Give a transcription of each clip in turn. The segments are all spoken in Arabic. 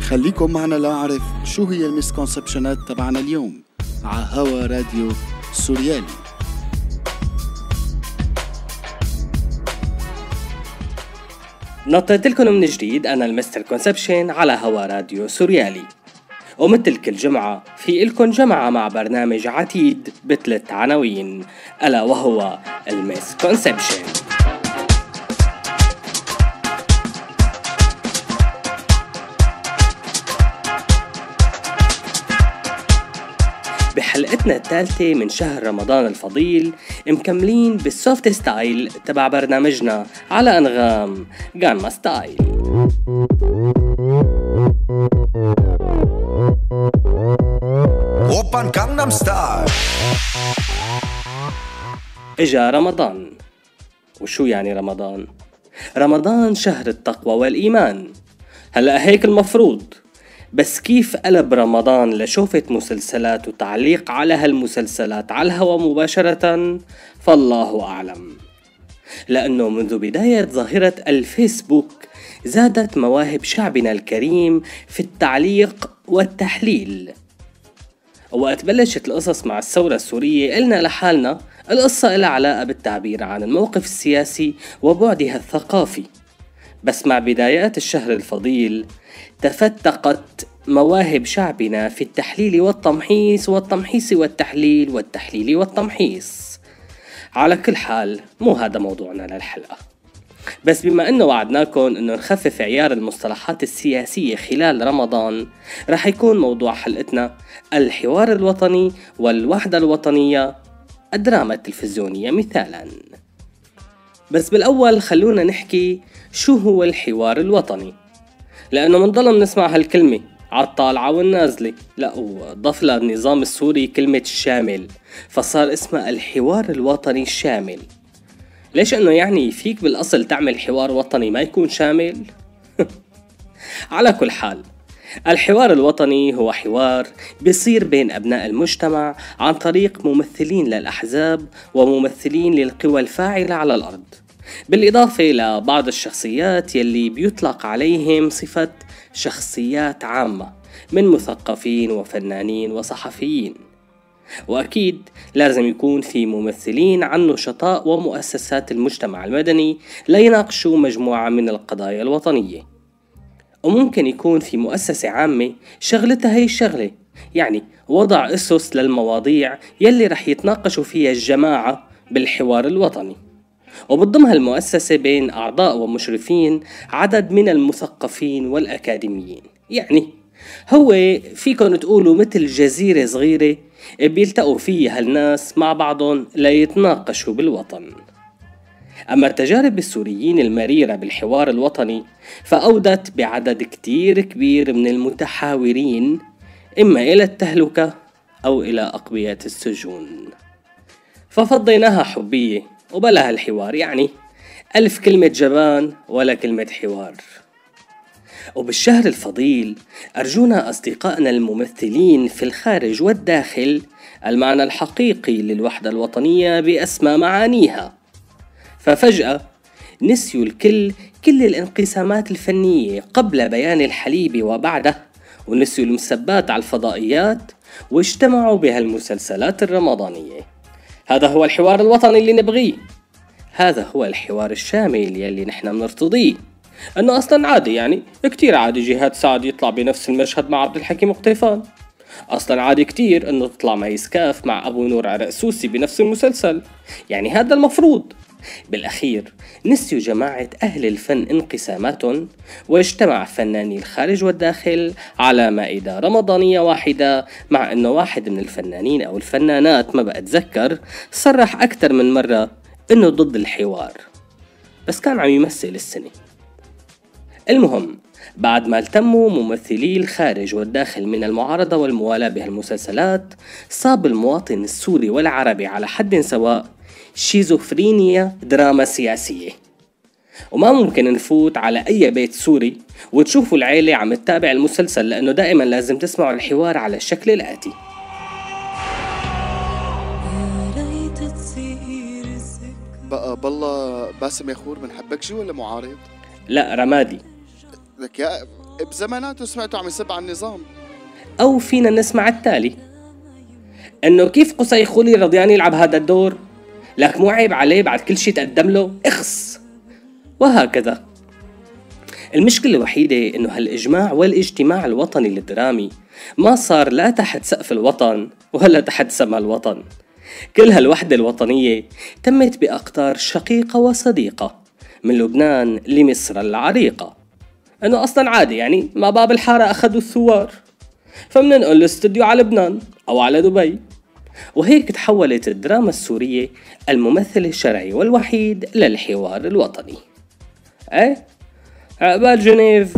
خليكم معنا لأعرف شو هي المسكونسبشنات تبعنا اليوم على هوا راديو سوريالي. نطيت لكم من جديد أنا المستر كونسبشن على هوا راديو سوريالي، ومثل كل جمعة في إلكم جمعة مع برنامج عتيد بثلاث عناوين، ألا وهو المسكونسبشن. بحلقتنا الثالثة من شهر رمضان الفضيل مكملين بالسوفت ستايل تبع برنامجنا على أنغام غانما ستايل. اوبن غانغنام ستايل. اجا رمضان. وشو يعني رمضان؟ رمضان شهر التقوى والإيمان. هلأ هيك المفروض، بس كيف قلب رمضان لشوفة مسلسلات وتعليق على هالمسلسلات على الهوا مباشرة؟ فالله أعلم. لأنه منذ بداية ظاهرة الفيسبوك زادت مواهب شعبنا الكريم في التعليق والتحليل. وقت بلشت القصص مع الثورة السورية قلنا لحالنا القصة لها علاقة بالتعبير عن الموقف السياسي وبعدها الثقافي، بس مع بدايات الشهر الفضيل تفتقت مواهب شعبنا في التحليل والتمحيص والتحليل والتمحيص. على كل حال مو هذا موضوعنا للحلقة، بس بما انه وعدناكم انه نخفف عيار المصطلحات السياسية خلال رمضان، رح يكون موضوع حلقتنا الحوار الوطني والوحدة الوطنية، الدراما التلفزيونية مثالا. بس بالاول خلونا نحكي شو هو الحوار الوطني، لأنه منضل نسمع هالكلمة عالطالعة والنازلة، لا وضف لها النظام السوري كلمة شامل، فصار اسمها الحوار الوطني الشامل. ليش؟ انه يعني فيك بالاصل تعمل حوار وطني ما يكون شامل؟ على كل حال، الحوار الوطني هو حوار بيصير بين أبناء المجتمع عن طريق ممثلين للأحزاب وممثلين للقوى الفاعلة على الأرض، بالإضافة لبعض الشخصيات يلي بيطلق عليهم صفة شخصيات عامة من مثقفين وفنانين وصحفيين. وأكيد لازم يكون في ممثلين عن نشطاء ومؤسسات المجتمع المدني ليناقشوا مجموعة من القضايا الوطنية. وممكن يكون في مؤسسة عامة شغلتها هي الشغلة، يعني وضع أسس للمواضيع يلي رح يتناقشوا فيها الجماعة بالحوار الوطني، وبتضمها المؤسسة بين أعضاء ومشرفين عدد من المثقفين والأكاديميين. يعني هو فيكن تقولوا مثل جزيرة صغيرة بيلتقوا فيها الناس مع بعضهم ليتناقشوا بالوطن. أما التجارب السوريين المريرة بالحوار الوطني فأودت بعدد كتير كبير من المتحاورين إما إلى التهلكة أو إلى أقبية السجون، ففضيناها حبية وبلا هالحوار، يعني 1000 كلمة جبان ولا كلمة حوار. وبالشهر الفضيل أرجونا أصدقائنا الممثلين في الخارج والداخل المعنى الحقيقي للوحدة الوطنية بأسمى معانيها، ففجأة نسيوا الكل كل الانقسامات الفنية قبل بيان الحليب وبعده، ونسيوا المسبات على الفضائيات واجتمعوا بهالمسلسلات الرمضانية. هذا هو الحوار الوطني اللي نبغيه، هذا هو الحوار الشامل يلي نحن بنرتضيه. انه اصلا عادي، يعني كتير عادي جهاد سعد يطلع بنفس المشهد مع عبد الحكيم قطيفان، اصلا عادي كتير انه تطلع ميس كاف مع ابو نور عرق سوسي بنفس المسلسل، يعني هذا المفروض. بالاخير نسيوا جماعة اهل الفن انقساماتهم، واجتمع فناني الخارج والداخل على مائدة رمضانية واحدة، مع انه واحد من الفنانين او الفنانات ما بأتذكر صرح اكثر من مرة انه ضد الحوار، بس كان عم يمثل السنة. المهم، بعد ما التموا ممثلي الخارج والداخل من المعارضة والموالاة بهالمسلسلات، صاب المواطن السوري والعربي على حد سواء شيزوفرينيا دراما سياسية. وما ممكن نفوت على أي بيت سوري وتشوفوا العيلة عم تتابع المسلسل، لأنه دائما لازم تسمعوا الحوار على الشكل الآتي: بقى بالله باسم يا خور بنحبك شو ولا معارض؟ لا رمادي. لك يا بزماناته سمعته عم يسب على النظام. أو فينا نسمع التالي: إنه كيف قصي خولي رضيان يلعب هذا الدور؟ لك مو عيب عليه بعد كل شي تقدم له؟ اخس. وهكذا. المشكلة الوحيدة إنه هالإجماع والاجتماع الوطني للدرامي ما صار لا تحت سقف الوطن ولا تحت سما الوطن. كل هالوحدة الوطنية تمت بأقطار شقيقة وصديقة، من لبنان لمصر العريقة. إنه أصلا عادي يعني ما باب الحارة أخذوا الثوار، فمننقل الاستوديو على لبنان أو على دبي. وهيك تحولت الدراما السورية الممثل الشرعي والوحيد للحوار الوطني. عقبال جنيف.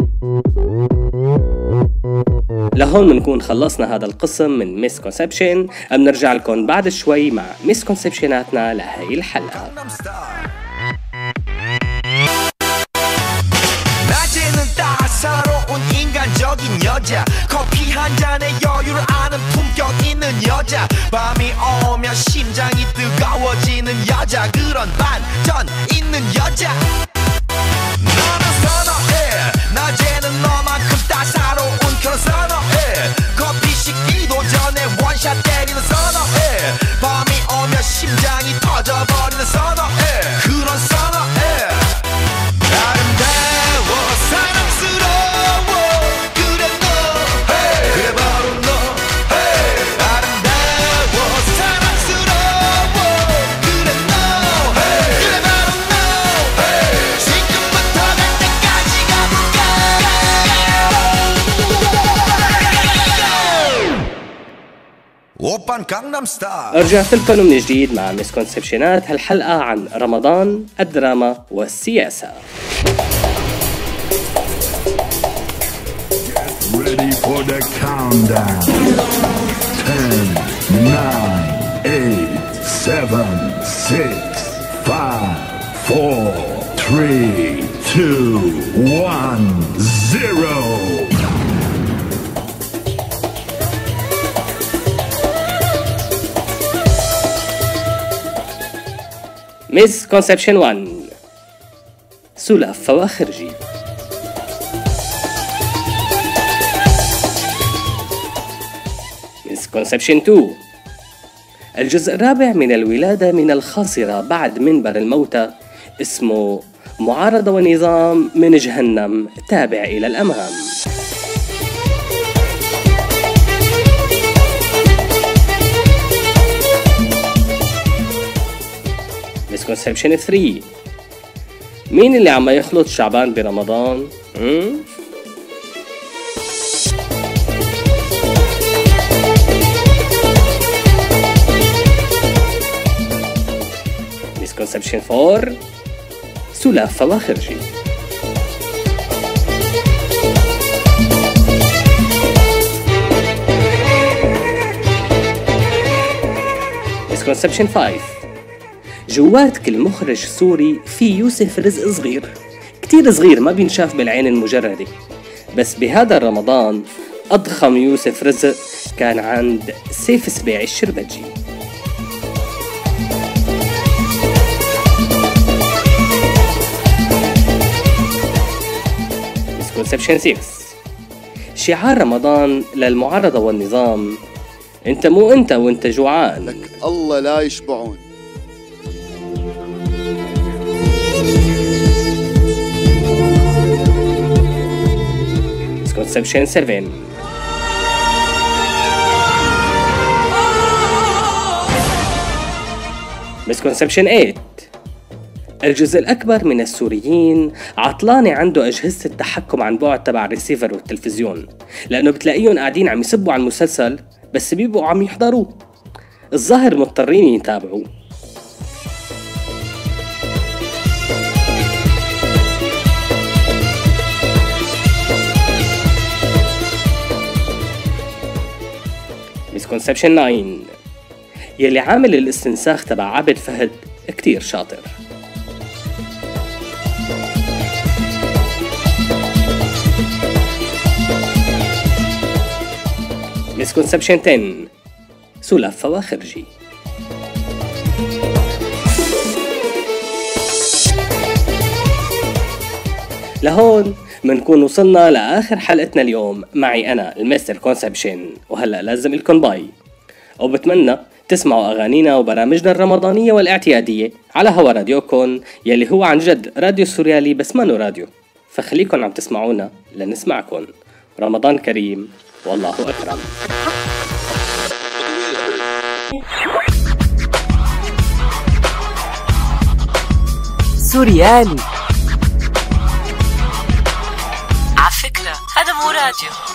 لهون بنكون خلصنا هذا القسم من مسكونسبشن. بنرجع لكم بعد شوي مع مسكونسبشناتنا لهي الحلقة. 따사로운 인간적인 여자 커피 한 잔에 여유를 아는 품격 있는 여자 밤이 오면 심장이 뜨거워지는 여자 그런 반전 있는 여자 너는 선호해 낮에는 너만큼 따사로운 그런 선호해 커피 식기도 전에 원샷 때리는 선호해 밤이 오면 심장이 터져버리는 선호해 그런 선호해 아름다워 사랑스러워 그래 너 hey. 그래 바로 너 hey. 아름다워 사랑스러워 그래 너 hey. 그래 바로 너 hey. 지금부터 갈 때까지 가볼까 오빤 강남스타일. رجعت لكم من جديد مع مسكونسبشنات، هالحلقة عن رمضان، الدراما والسياسة. Ready for the countdown. 10, 9, 8, 7, 6, 5, 4, 3, 2, 1, 0. مسكونسبشن 1: سلف فواخرجي. مسكونسبشن 2: الجزء الرابع من الولادة من الخاصرة بعد منبر الموتى، اسمه معارضة ونظام من جهنم تابع إلى الأمام. مسكونسبشن 3: مين اللي عم يخلط شعبان برمضان؟ مسكونسبشن 4: سلف فواخرجي. مسكونسبشن 5: جوات كل مخرج سوري في يوسف رزق صغير، كتير صغير ما بينشاف بالعين المجردة، بس بهذا رمضان أضخم يوسف رزق كان عند سيف سبيعي الشربجي. مسكونسبشن 6: شعار رمضان للمعارضة والنظام: انت مو انت وانت جوعان، لك الله لا يشبعون. مسكونسبشن 7: مسكونسبشن 8: الجزء الأكبر من السوريين عطلانة عنده أجهزة التحكم عن بعد تبع الريسيفر والتلفزيون، لأنه بتلاقيهم قاعدين عم يسبوا على المسلسل بس بيبقوا عم يحضروه، الظاهر مضطرين يتابعوه. مسكونسبشن 9: يلي عامل الاستنساخ تبع عبد فهد كتير شاطر. مسكونسبشن 10: سلف فواخرجي. لهون منكون وصلنا لآخر حلقتنا اليوم. معي أنا المستر كونسبشن، وهلأ لازم لكم باي، وبتمنى تسمعوا أغانينا وبرامجنا الرمضانية والاعتيادية على هوا راديوكم، يلي هو عن جد راديو سوريالي بس مانو راديو. فخليكن عم تسمعونا لنسمعكن. رمضان كريم والله أكرم. سوريالي على فكرة هذا مو راديو.